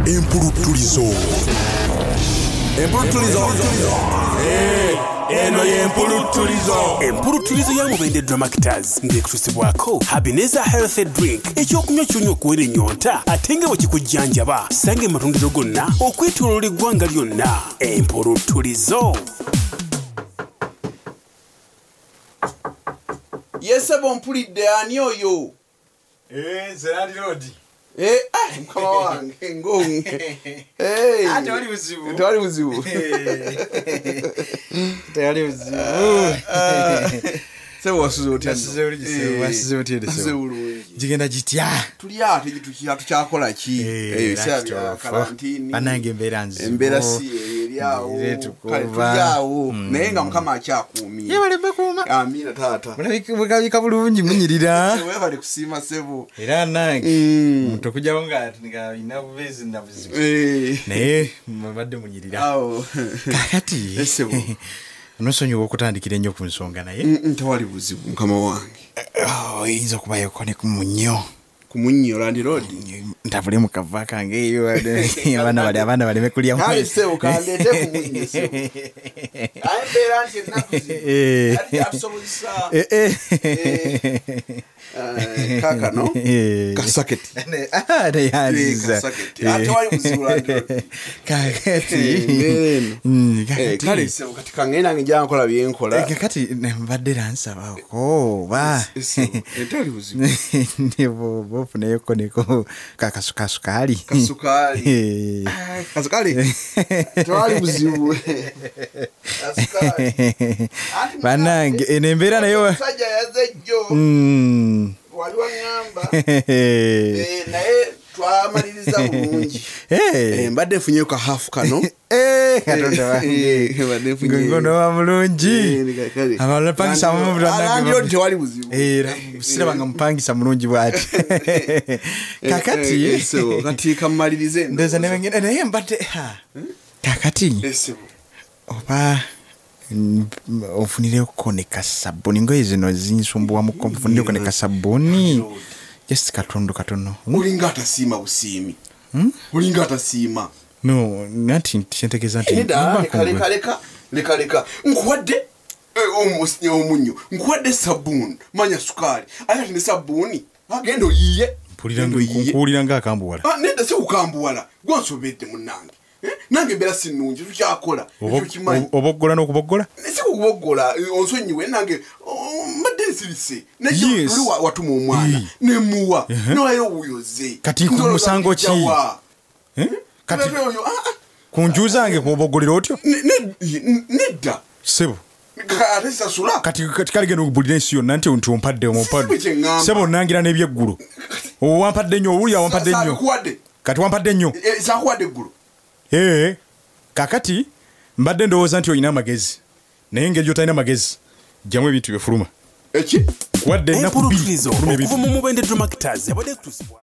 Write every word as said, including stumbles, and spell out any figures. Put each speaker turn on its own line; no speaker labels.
EMPULUTULIZO. EMPULUTULIZO. Eh, eno EMPULUTULIZO. EMPULUTULIZO ya Mubende Dramataz ngekutusibwako Habineza Healthy Drink. Ekyokunywa kyonyo okuwera ennyonta ate nga bwe kikujjanjaba. Sange matundiro gonna okwetooloola eggwanga lyonna. EMPULUTULIZO.
Yesebo mpulidde ani oyo?
Eh, Landlord.
Eh, ah, mukama wange ngonge. Eh.
Ate wali buzibu.
Twali buzibu.
Tayali buzibu.
Sebo wasuze otya.
Wasuze uri gisebo, wasuze otya de sebo. Jigenda jitya.
Tuli ate gitukiya tukyakola ki? Eh, sya karantini.
Banange embera nzibu.
Embera si eriawo. Kale tuyawo. Naye nga mukama akyakuumye.
Ye bale bakuma.
Amina tata.
Mulabika bulungi munyirira.
Wewe bali kusima sebo.
Era nange. Muto kujawo nga nga ina bubezi na buzibu.
Eh.
Naye mubadde munyirira.
Awo.
Kakati.
Sebo.
Nosonyiwa okutandikira ennyo ku nsonga naye.
Tewali buzibu mukama wange.
Oh, yinza okubayo kone ku munnyo.
Ku munnyo Landlord.
Ntavule mu kava kange eyo abaana bali abaana baleme kulya
Kale sebo kandete ku munnyo sebo. Ayembera nti nakuzi. Ati absolusa.
Eh eh.
Kaka no? Kasaketi.
Ah, they had
kasaketi. Ate wali buzibu Landlord.
Kakati.
Eh, kale sebo kati kangena ngija nkola byenkola.
Kakati mbadde ransaba ko ba.
Etali buzibu.
Nebo bofuna yoko neko kakasuka sukali.
Kasukali. Kasukali. Tewali buzibu. Kasukali.
Banange enembera nayo.
Sajja yazejjo.
Mm.
Waliwo ngamba. Eh, naye twamaliriza bulungi. Eh, mbadde funye ka half kano.
Eh, katonda wange.
Eh, mbadde funye.
Ngono wa mulungi. Abala pangisa mu bulanda.
Landlord tewali buzibu.
Eh, sira banga mpangisa mulungi bwati. Kakati.
So, kati kamalirize.
Ndeza ne wengine naye mbadde ha. Kakati.
Esebo.
Oba ofunire koneka sabuni ngoye zino zinsumbuwa mu konfunire koneka sabuni. Just katondo katono.
Ulinga atasima busimi. Hmm? Ulinga atasima.
No, nati ntentegeza nti.
Eda kale kale ka leka leka. Nkuwadde eh omusnye omunyo. Nkuwadde sabuni, manya sukali. Aya tine sabuni. Agendo yiye.
Mpulira nkukulira nga akambuwala.
Ah nenda se ukambuwala. Gwansobedde munange. Eh? Nange mbera sinungi tukyakola.
Oboggola n'okuboggola?
Nese kuboggola onsonyiwe nange mbadde nsirise. Nayo luli watuma omwana ne muwa. Noyo uyoze.
Kati ku musango ki? Eh? Kati kunjuzange kuboggolera otyo?
Nedda.
Sebo.
Kati sasula.
Kati kati kaligeno okubulira ensi yonna nti onti ompadde ompadde. Sebo nangira n'ebyeggulu. Owampadde nnyo owulira wampadde nnyo. Kati wampadde nnyo.
Zakuwadde eggulu.
Eh, kakati mbadde ndowooza nti olina amagezi. Naye ngeri gy'otalina magezi, ggyamu ebintu byefuluma.
Eki?
Wadde ennaku bbiri.
EMPULUTULIZO okuva mu Mubende Dramataz.